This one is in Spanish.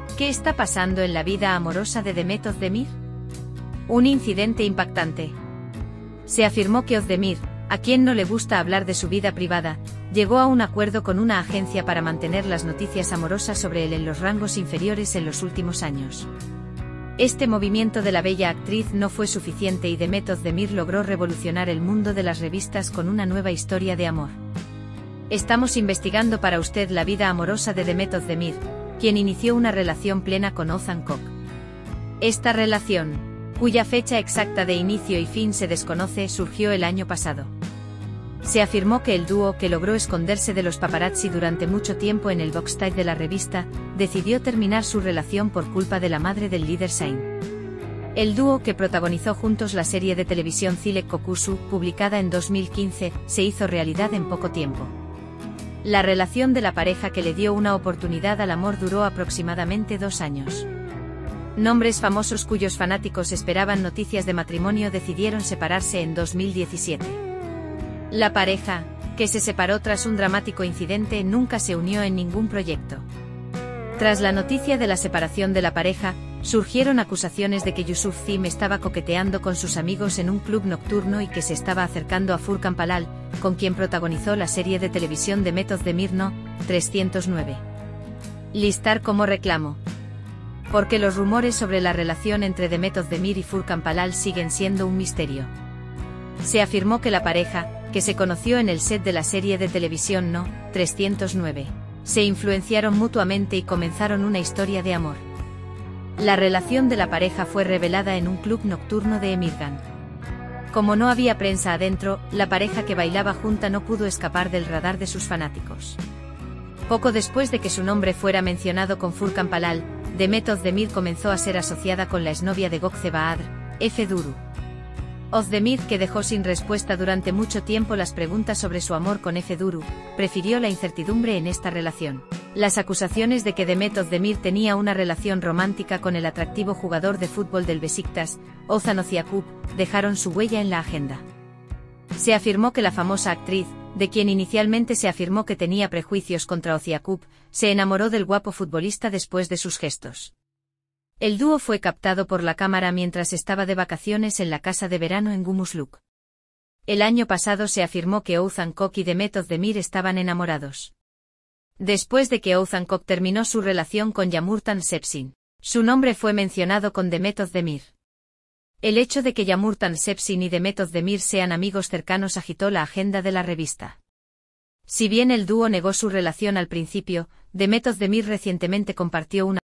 ¿Qué está pasando en la vida amorosa de Demet Özdemir? Un incidente impactante. Se afirmó que Özdemir, a quien no le gusta hablar de su vida privada, llegó a un acuerdo con una agencia para mantener las noticias amorosas sobre él en los rangos inferiores en los últimos años. Este movimiento de la bella actriz no fue suficiente y Demet Özdemir logró revolucionar el mundo de las revistas con una nueva historia de amor. Estamos investigando para usted la vida amorosa de Demet Özdemir, quien inició una relación plena con Oğuzhan Koç. Esta relación, cuya fecha exacta de inicio y fin se desconoce, surgió el año pasado. Se afirmó que el dúo, que logró esconderse de los paparazzi durante mucho tiempo en el backstage de la revista, decidió terminar su relación por culpa de la madre del líder Zayn. El dúo, que protagonizó juntos la serie de televisión Zilek Kokusu, publicada en 2015, se hizo realidad en poco tiempo. La relación de la pareja, que le dio una oportunidad al amor, duró aproximadamente 2 años. Nombres famosos cuyos fanáticos esperaban noticias de matrimonio decidieron separarse en 2017. La pareja, que se separó tras un dramático incidente, nunca se unió en ningún proyecto. Tras la noticia de la separación de la pareja, surgieron acusaciones de que Yusuf Zim estaba coqueteando con sus amigos en un club nocturno y que se estaba acercando a Furkan Palal, con quien protagonizó la serie de televisión Demet Özdemir No. 309. Listar como reclamo. Porque los rumores sobre la relación entre Demet Özdemir y Furkan Palal siguen siendo un misterio. Se afirmó que la pareja, que se conoció en el set de la serie de televisión No. 309, se influenciaron mutuamente y comenzaron una historia de amor. La relación de la pareja fue revelada en un club nocturno de Emirgan. Como no había prensa adentro, la pareja que bailaba junta no pudo escapar del radar de sus fanáticos. Poco después de que su nombre fuera mencionado con Furkan Palal, Demet Özdemir comenzó a ser asociada con la exnovia de Gökçe Bahadır, Efe Duru. Özdemir, que dejó sin respuesta durante mucho tiempo las preguntas sobre su amor con Efe Duru, prefirió la incertidumbre en esta relación. Las acusaciones de que Demet Özdemir tenía una relación romántica con el atractivo jugador de fútbol del Beşiktaş, Ozan Oziakup, dejaron su huella en la agenda. Se afirmó que la famosa actriz, de quien inicialmente se afirmó que tenía prejuicios contra Oziakup, se enamoró del guapo futbolista después de sus gestos. El dúo fue captado por la cámara mientras estaba de vacaciones en la casa de verano en Gümüşlük. El año pasado se afirmó que Oğuzhan Koç y Demet Özdemir estaban enamorados. Después de que Oğuzhan Koç terminó su relación con Yağmurtan Sepsin, su nombre fue mencionado con Demet Özdemir. El hecho de que Yağmurtan Sepsin y Demet Özdemir sean amigos cercanos agitó la agenda de la revista. Si bien el dúo negó su relación al principio, Demet Özdemir recientemente compartió una